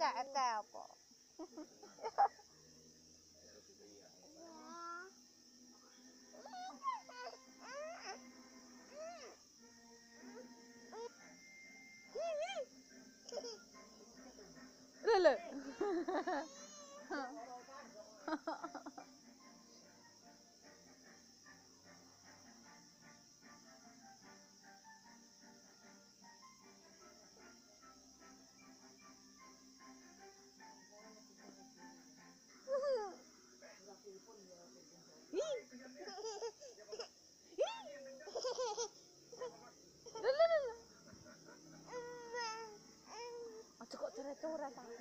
apa? Lele. Aja kok coret-coret aku.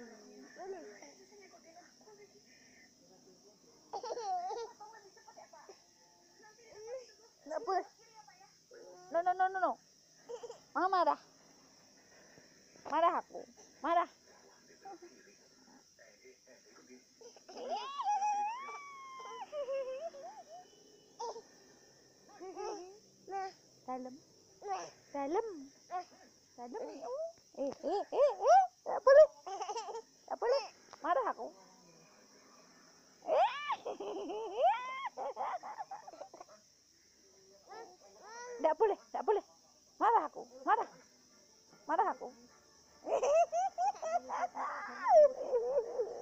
Nggak boleh. No. Mama marah. Marah aku. Marah. Dalam. Nggak boleh. Nggak boleh. Marah aku. Nggak boleh. Marah aku. Marah aku.